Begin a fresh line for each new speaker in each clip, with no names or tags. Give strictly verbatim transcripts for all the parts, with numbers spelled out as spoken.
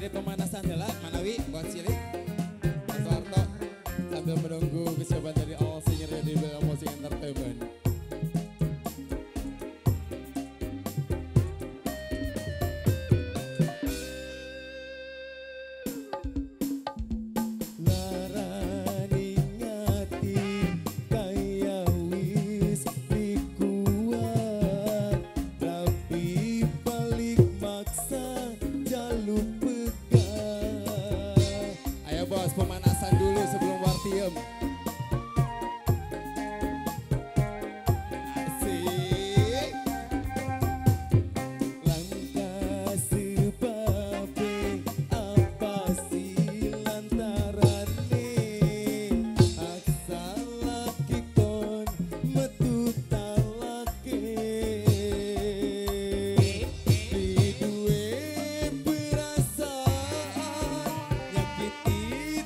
jadi pemanasan dela Manawi buat cilik Mas Warto sambil menunggu kesiapan dari All Singer di Bella Musik Entertainment. Pemanasan dulu sebelum Wartiem. Asik. Langkah sebabe apa sih lantarane aksa laki kon metu talake di duwe perasaan nyakiti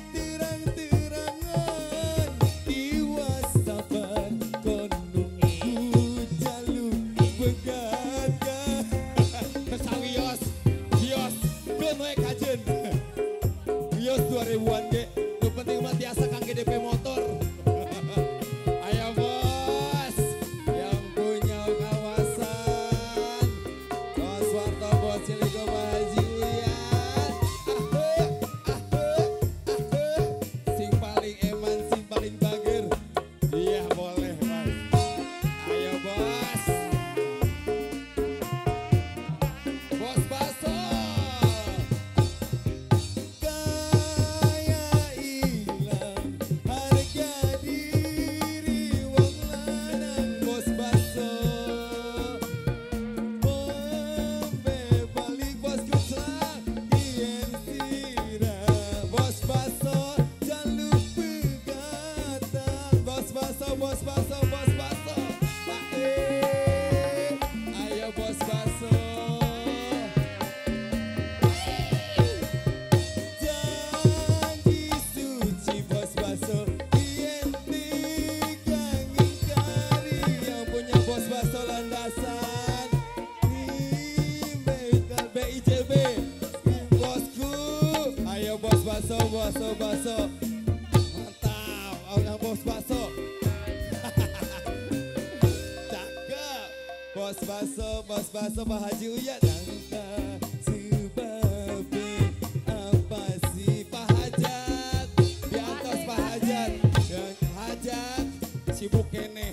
Yos dua ribuan ge, lu penting mah tiasa kangge D P motor. Ayo bos, yang punya kawasan, Bos Warto, Bos Ciliko, Pak Haji Uyan. Ahe, ahe, ahe, sing paling eman, sing paling bager. Iya boleh mas. Ayo bos, Bos Baso. Bos Baso, Bos Baso, Pak E, ayo Bos Baso. Janji suci Bos Baso, yen tigang ingkari yang punya Bos Baso landasan. Rimbekal B I J B, bosku, ayo Bos Baso, Baso, Baso. Mantap, orang Bos Baso. Bos Baso, Bos Baso, Pak Haji Uyan. Langkah sebabe apa sih Pak Hajat? Di atas Pak Hajat, yang Hajat sibuk kene.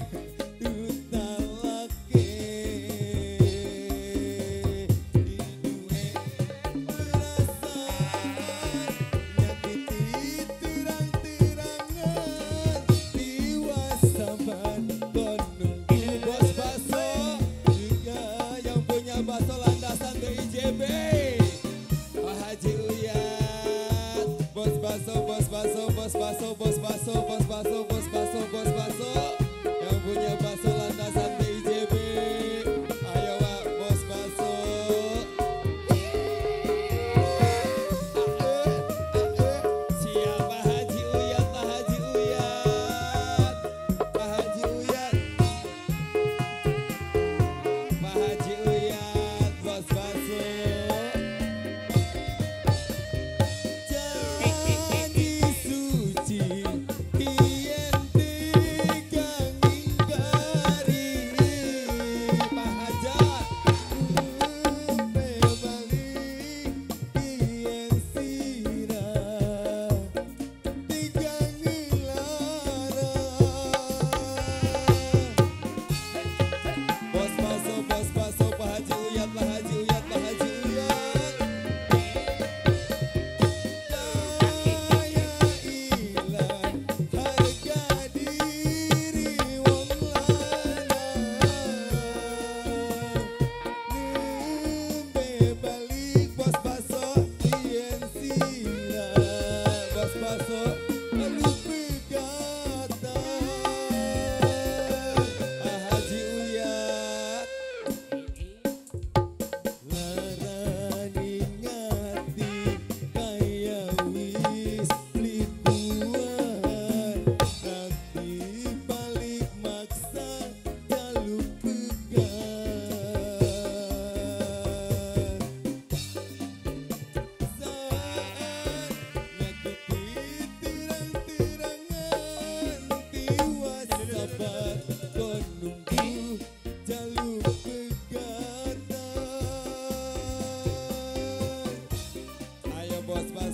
Baso landasan B I J B, Pak Haji Uyan. Bos Baso, Bos Baso, Bos Baso, Bos Baso, Bos Baso, Bos Baso, Bos Baso, yang punya Baso landasan B I J B. Ayo Pak Bos Baso. Siap Pak Haji Uyan, Pak Haji Uyan, Pak Haji Uyan, Pak Haji Uyan. Bos Baso.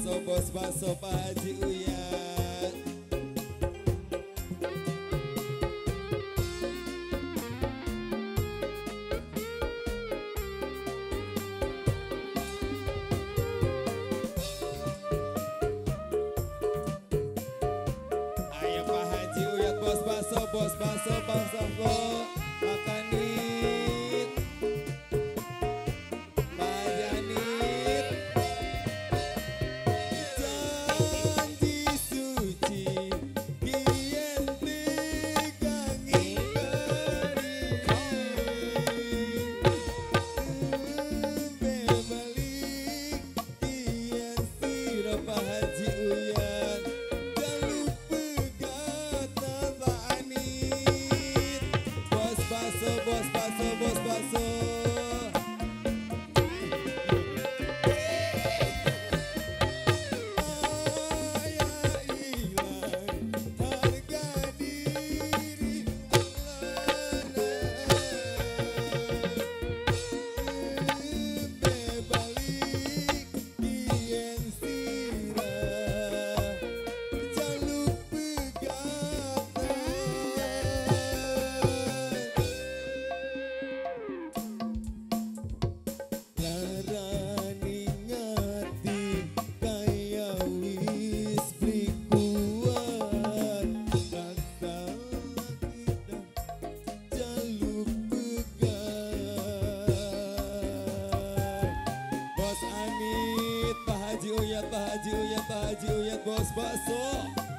bakso, bos bakso Pak Haji Uyat. Ayo Pak Haji Uyat, bos bakso, bos bakso, bos bakso, makan it. Pak Janit, janji suci kian tegang ingkari bebalik kian sira Pak Haji Uyat jaluk pegata Pak Anit. Bos bakso, bos bakso, bos bakso. Bos Anit, Pak Haji Uyat, Pak Haji Uyat, Pak Haji Uyat, bos bakso.